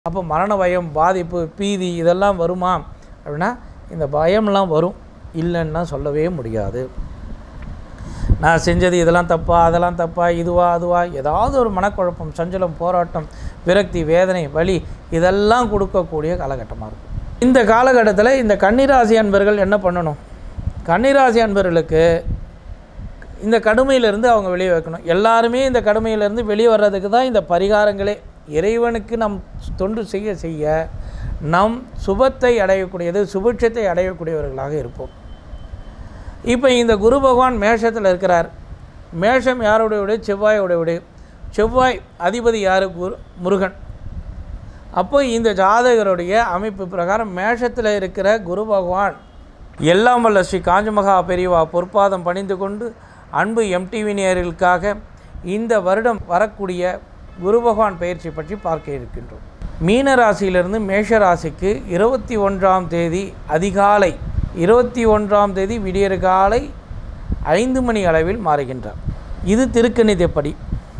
அப்போ மரண பயம், பாதிப்பு, பீதி இதெல்லாம் வருமா அப்படின்னா இந்த பயம்லாம் வரும், இல்லைன்னா சொல்லவே முடியாது. நான் செஞ்சது இதெல்லாம் தப்பா, அதெல்லாம் தப்பா, இதுவா அதுவா, ஏதாவது ஒரு மனக்குழப்பம், சஞ்சலம், போராட்டம், விரக்தி, வேதனை, வலி இதெல்லாம் கொடுக்கக்கூடிய காலகட்டமாக இருக்கும். இந்த காலகட்டத்தில் இந்த கன்னிராசி அன்பர்கள் என்ன பண்ணணும்? கன்னிராசி அன்பர்களுக்கு இந்த கடுமையிலிருந்து அவங்க வெளியே வைக்கணும். எல்லாருமே இந்த கடுமையிலிருந்து வெளியே வர்றதுக்கு தான் இந்த பரிகாரங்களே. இறைவனுக்கு நம் தொண்டு செய்ய செய்ய நம் சுபத்தை அடையக்கூடியது, சுபிட்சத்தை அடையக்கூடியவர்களாக இருப்போம். இப்போ இந்த குரு பகவான் மேஷத்தில் இருக்கிறார். மேஷம் யாருடைய வீடு? செவ்வாயோடைய வீடு. செவ்வாய் அதிபதி யார்? முருகன். அப்போ இந்த ஜாதகருடைய அமைப்பு பிரகாரம் மேஷத்தில் இருக்கிற குரு பகவான் எல்லாம் வல்ல ஸ்ரீ காஞ்சிமகா பெரியவா பொற்பாதம் பணிந்து கொண்டு அன்பு MTV நேயர்களுக்காக இந்த வருடம் வரக்கூடிய குரு பகவான் பயிற்சி பற்றி பார்க்க இருக்கின்றோம். மீன ராசியிலிருந்து மேஷ ராசிக்கு 21ஆம் தேதி அதிகாலை 21ஆம் தேதி விடியற் காலை 5 மணி அளவில் மாறுகின்றார். இது திருக்கணிதப்படி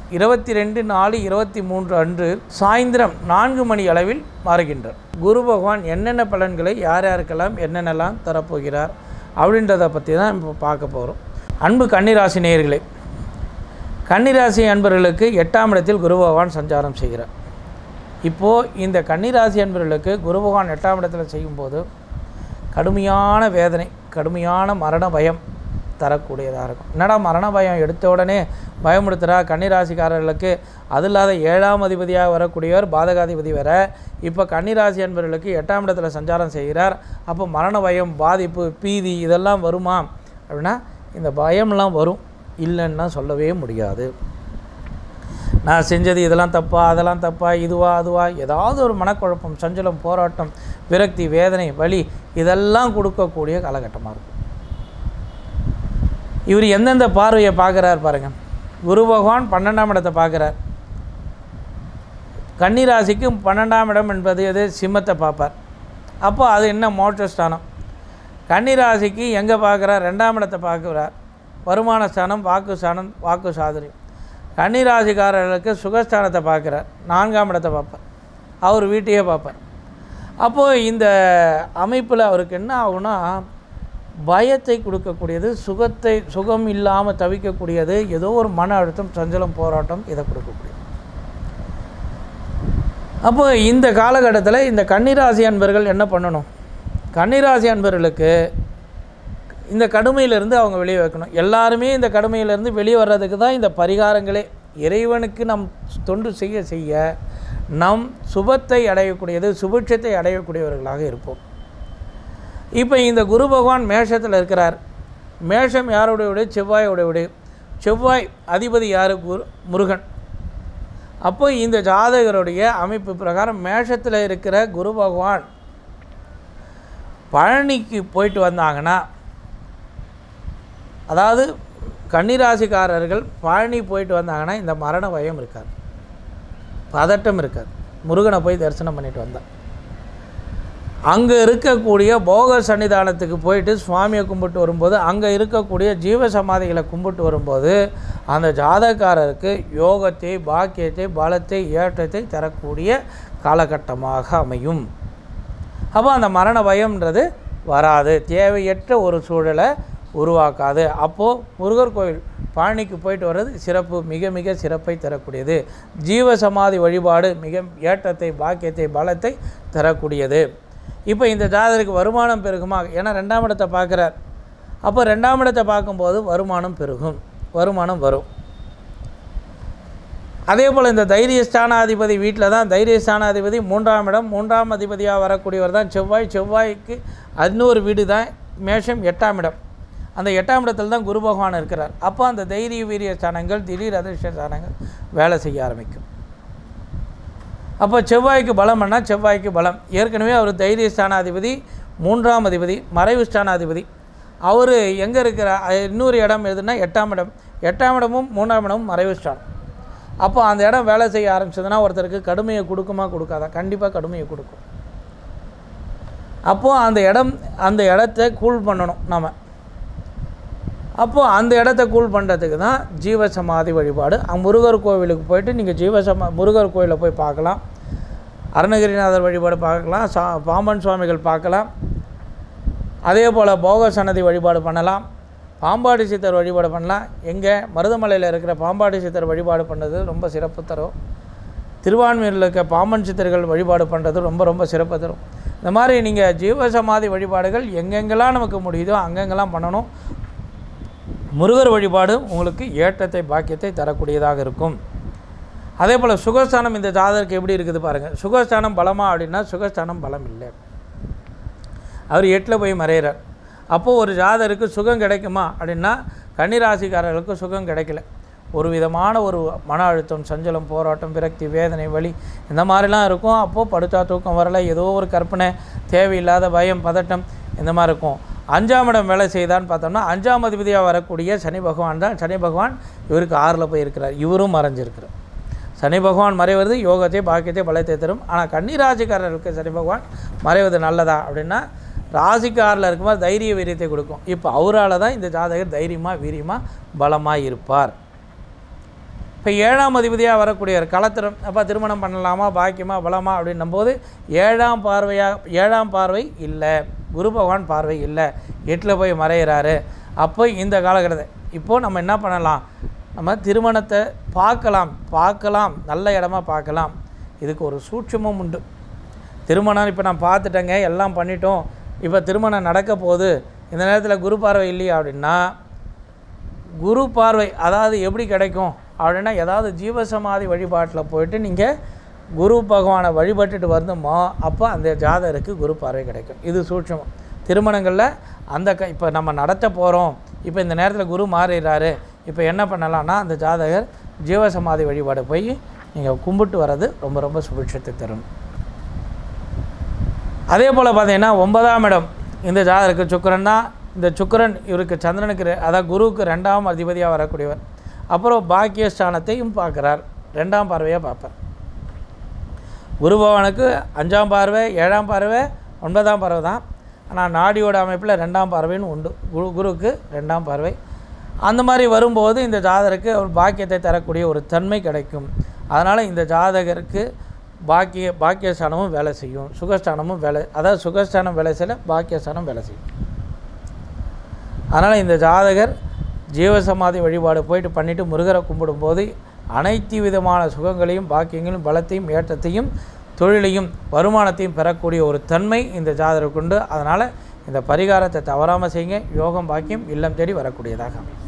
22/4/23 அன்று சாயந்தரம் 4 மணி அளவில் மாறுகின்றார். குரு பகவான் என்னென்ன பலன்களை யார் யாருக்கெல்லாம் என்னென்னலாம் தரப்போகிறார் அப்படின்றத பற்றி தான் இப்போ பார்க்க போகிறோம். அன்பு கன்னிராசி நேயர்களே, கன்னிராசி அன்பர்களுக்கு 8ஆம் இடத்தில் குரு பகவான் சஞ்சாரம் செய்கிறார். இப்போது இந்த கன்னிராசி அன்பர்களுக்கு குரு பகவான் 8ஆம் இடத்தில் செய்யும்போது கடுமையான வேதனை, கடுமையான மரண பயம் தரக்கூடியதாக இருக்கும். என்னடா மரண பயம் எடுத்த உடனே பயமுடுத்துகிறா? கன்னிராசிக்காரர்களுக்கு அது இல்லாத 7ஆம் அதிபதியாக வரக்கூடியவர் பாதகாதிபதி வர இப்போ கன்னிராசி அன்பர்களுக்கு 8ஆம் இடத்துல சஞ்சாரம் செய்கிறார். அப்போ மரண பயம், பாதிப்பு, பீதி இதெல்லாம் வருமா அப்படின்னா இந்த பயம்லாம் வரும், இல்லைன்னா சொல்லவே முடியாது. நான் செஞ்சது இதெல்லாம் தப்பா, அதெல்லாம் தப்பா, இதுவா அதுவா, ஏதாவது ஒரு மனக்குழப்பம், சஞ்சலம், போராட்டம், விரக்தி, வேதனை, வலி இதெல்லாம் கொடுக்கக்கூடிய காலகட்டமாக இருக்கும். இவர் எந்தெந்த பார்வையை பார்க்குறார் பாருங்கள். குரு பகவான் 12ஆம் இடத்தை பார்க்குறார். கன்னிராசிக்கு 12ஆம் இடம் என்பது எது? சிம்மத்தை பார்ப்பார். அப்போ அது என்ன? மோட்சஸ்தானம். கன்னிராசிக்கு எங்கே பார்க்குறார்? 2ஆம் இடத்தை பார்க்குறார். வருமான ஸ்தானம், வாக்கு ஸ்தானம், வாக்கு சாதுரியம். கன்னிராசிக்காரர்களுக்கு சுகஸ்தானத்தை பார்க்குறார். 4ஆம் இடத்தை பார்ப்பார். அவர் வீட்டையே பார்ப்பார். அப்போது இந்த அமைப்பில் அவருக்கு என்ன ஆகுனா பயத்தை கொடுக்கக்கூடியது, சுகம் இல்லாமல் தவிக்கக்கூடியது, ஏதோ ஒரு மன அழுத்தம், சஞ்சலம், போராட்டம் இதை கொடுக்கக்கூடியது. அப்போ இந்த காலகட்டத்தில் இந்த கன்னிராசி அன்பர்கள் என்ன பண்ணணும்? கன்னிராசி அன்பர்களுக்கு இந்த கடுமையிலிருந்து அவங்க வெளியே வைக்கணும். எல்லாருமே இந்த கடுமையிலிருந்து வெளியே வர்றதுக்கு தான் இந்த பரிகாரங்களே. இறைவனுக்கு நம் தொண்டு செய்ய செய்ய நம் சுபத்தை அடையக்கூடியது, சுபிட்சத்தை அடையக்கூடியவர்களாக இருப்போம். இப்போ இந்த குரு பகவான் மேஷத்தில் இருக்கிறார். மேஷம் யாருடைய வீடு? செவ்வாயோடைய வீடு. செவ்வாய் அதிபதி யார்? முருகன். அப்போ இந்த ஜாதகருடைய அமைப்பு பிரகாரம் மேஷத்தில் இருக்கிற குரு பகவான் பழனிக்கு போயிட்டு வந்தாங்கன்னா, அதாவது கன்னிராசிக்காரர்கள் பழனி போயிட்டு வந்தாங்கன்னா இந்த மரண பயம் இருக்காது, பதட்டம் இருக்காது. முருகனை போய் தரிசனம் பண்ணிட்டு வந்தார். அங்கே இருக்கக்கூடிய போகர் சன்னிதானத்துக்கு போயிட்டு சுவாமியை கும்பிட்டு வரும்போது, அங்கே இருக்கக்கூடிய ஜீவ சமாதிகளை கும்பிட்டு வரும்போது அந்த ஜாதகக்காரருக்கு யோகத்தை, பாக்கியத்தை, பலத்தை, ஏற்றத்தை தரக்கூடிய காலகட்டமாக அமையும். அப்போ அந்த மரண பயம்ன்றது வராது, தேவையற்ற ஒரு சூழலை உருவாக்காது. அப்போது முருகர் கோயில் பழனிக்கு போயிட்டு வர்றது சிறப்பு, மிக மிக சிறப்பை தரக்கூடியது. ஜீவ சமாதி வழிபாடு மிக ஏற்றத்தை, பாக்கியத்தை, பலத்தை தரக்கூடியது. இப்போ இந்த ஜாதகருக்கு வருமானம் பெருகுமா? ஏன்னா 2ஆம் இடத்தை பார்க்குறார். அப்போ 2ஆம் இடத்தை பார்க்கும்போது வருமானம் பெருகும், வருமானம் வரும். அதே போல் இந்த தைரியஸ்தானாதிபதி வீட்டில் தான், தைரியஸ்தானாதிபதி 3ஆம் இடம், 3ஆம் அதிபதியாக வரக்கூடியவர் தான் செவ்வாய். செவ்வாய்க்கு இன்னொரு வீடு தான் மேஷம், 8ஆம் இடம். அந்த 8ஆம் இடத்துல தான் குரு பகவான் இருக்கிறார். அப்போ அந்த தைரிய வீரிய ஸ்தானங்கள், திடீர் அதிர்ஷ்ட ஸ்தானங்கள் வேலை செய்ய ஆரம்பிக்கும். அப்போ செவ்வாய்க்கு பலம் என்ன? செவ்வாய்க்கு பலம். ஏற்கனவே அவர் தைரிய ஸ்தானாதிபதி, 3ஆம் அதிபதி, மறைவு ஸ்தானாதிபதி. அவர் எங்கே இருக்கிறார்? இன்னொரு இடம் எதுனா 8ஆம் இடம். 8ஆம் இடமும் 3ஆம் இடமும் மறைவு ஸ்தானம். அப்போ அந்த இடம் வேலை செய்ய ஆரம்பிச்சதுன்னா ஒருத்தருக்கு கடுமையை கொடுக்குமா கொடுக்காதா? கண்டிப்பாக கடுமையை கொடுக்கும். அப்போது அந்த இடத்த கூல் பண்ணணும் நம்ம. அப்போது அந்த இடத்த கூல் பண்ணுறதுக்கு தான் ஜீவசமாதி வழிபாடு. முருகர் கோவிலுக்கு போய்ட்டு நீங்கள் முருகர் கோவிலில் போய் பார்க்கலாம். அருணகிரிநாதர் வழிபாடு பார்க்கலாம், பாம்பன் சுவாமிகள் பார்க்கலாம். அதே போல் போக சன்னதி வழிபாடு பண்ணலாம், பாம்பாடி சித்தர் வழிபாடு பண்ணலாம். எங்கே மருதமலையில் இருக்கிற பாம்பாடி சித்தர் வழிபாடு பண்ணுறது ரொம்ப சிறப்பு தரும். திருவான்மையூரில் இருக்க பாம்பன் சித்தர்கள் வழிபாடு பண்ணுறது ரொம்ப ரொம்ப சிறப்பு தரும். இந்த மாதிரி நீங்கள் ஜீவசமாதி வழிபாடுகள் எங்கெங்கெல்லாம் நமக்கு முடியுதோ அங்கெங்கெல்லாம் பண்ணணும். முருகர் வழிபாடு உங்களுக்கு ஏற்றத்தை பாக்கியத்தை தரக்கூடியதாக இருக்கும். அதே போல் சுகஸ்தானம் இந்த ஜாதகருக்கு எப்படி இருக்குது பாருங்கள். சுகஸ்தானம் பலமா அப்படின்னா சுகஸ்தானம் பலம் இல்லை. அவர் 8ல் போய் மறைகிறார். அப்போது ஒரு ஜாதகருக்கு சுகம் கிடைக்குமா அப்படின்னா கன்னிராசிக்காரர்களுக்கு சுகம் கிடைக்கல. ஒரு விதமான ஒரு மன அழுத்தம், சஞ்சலம், போராட்டம், விரக்தி, வேதனை, வலி இந்த மாதிரிலாம் இருக்கும். அப்போது படுத்தா தூக்கம் வரலை, ஏதோ ஒரு கற்பனை, தேவையில்லாத பயம், பதட்டம் இந்த மாதிரி இருக்கும். 5ஆம் இடம் வேலை செய்தான்னு பார்த்தோம்னா 5ஆம் அதிபதியாக வரக்கூடிய சனி பகவான் தான். சனி பகவான் இவருக்கு 6ல் போய் இருக்கிறார், இவரும் மறைஞ்சிருக்கிறார். சனி பகவான் மறைவது யோகத்தை பாக்கியத்தை பலத்தை தரும். ஆனால் கன்னிராசிக்காரர்களுக்கு சனி பகவான் மறைவது நல்லதா அப்படின்னா ராசிக்காரில் இருக்கும்போது தைரிய வீரியத்தை கொடுக்கும். இப்போ அவரால் தான் இந்த ஜாதகர் தைரியமாக வீரியமாக பலமாக இருப்பார். இப்போ 7ஆம் அதிபதியாக வரக்கூடிய களத்திரம், அப்போ திருமணம் பண்ணலாமா பாக்கியமா பலமா அப்படின்னும்போது 7ஆம் பார்வை இல்லை, குரு பகவான் பார்வை இல்லை, 8ல் போய் மறைகிறாரு. அப்போ இந்த காலகட்டத்தை இப்போது நம்ம என்ன பண்ணலாம், நம்ம திருமணத்தை பார்க்கலாம், நல்ல இடமா பார்க்கலாம். இதுக்கு ஒரு சூட்சமும் உண்டு. திருமணம் இப்போ நான் பார்த்துட்டேங்க, எல்லாம் பண்ணிட்டோம், இப்போ திருமணம் நடக்க போகுது, இந்த நேரத்தில் குரு பார்வை இல்லையா அப்படின்னா, குரு பார்வை அதாவது எப்படி கிடைக்கும் அப்படின்னா ஏதாவது ஜீவசமாதி வழிபாட்டில் போயிட்டு நீங்கள் குரு பகவானை வழிபட்டுட்டு வரணுமோ அப்போ அந்த ஜாதகருக்கு குரு பார்வை கிடைக்கும். இது சூட்சமம். திருமணங்களில் அந்த இப்போ நம்ம நடத்த போகிறோம், இப்போ இந்த நேரத்தில் குரு மாறிடுறாரு, இப்போ என்ன பண்ணலான்னா அந்த ஜாதகர் ஜீவசமாதி வழிபாடு போய் நீங்கள் கும்பிட்டு வர்றது ரொம்ப ரொம்ப சுபிட்சத்தை தரும். அதே போல் பார்த்தீங்கன்னா 9ஆம் இடம் இந்த ஜாதகருக்கு சுக்கிரன் தான். இந்த சுக்கிரன் இவருக்கு சந்திரனுக்கு அதாவது குருவுக்கு 2ஆம் அதிபதியாக வரக்கூடியவர். அப்புறம் பாக்கியஸ்தானத்தையும் பார்க்குறார், 2ஆம் பார்வையாக பார்ப்பார். குரு பகவானுக்கு 5ஆம் பார்வை, 7ஆம் பார்வை, 9ஆம் பார்வை தான். ஆனால் நாடியோட அமைப்பில் 2ஆம் பார்வைன்னு உண்டு. குருவுக்கு 2ஆம் பார்வை. அந்த மாதிரி வரும்போது இந்த ஜாதகருக்கு ஒரு பாக்கியத்தை தரக்கூடிய ஒரு தன்மை கிடைக்கும். அதனால் இந்த ஜாதகருக்கு பாக்கியஸ்தானமும் வேலை செய்யும், சுகஸ்தானமும் வேலை, அதாவது சுகஸ்தானம் வேலை செய்யல, பாக்கியஸ்தானம் வேலை செய்யும். அதனால் இந்த ஜாதகர் ஜீவசமாதி வழிபாடு போயிட்டு பண்ணிவிட்டு முருகரை கும்பிடும்போது அனைத்து விதமான சுகங்களையும் பாக்கியங்களையும் பலத்தையும் ஏற்றத்தையும் தொழிலையும் வருமானத்தையும் பெறக்கூடிய ஒரு தன்மை இந்த ஜாதகருக்கு உண்டு. அதனால் இந்த பரிகாரத்தை தவறாமல் செய்யுங்க. யோகம் பாக்கியம் இல்லம் தேடி வரக்கூடியதாக அமையும்.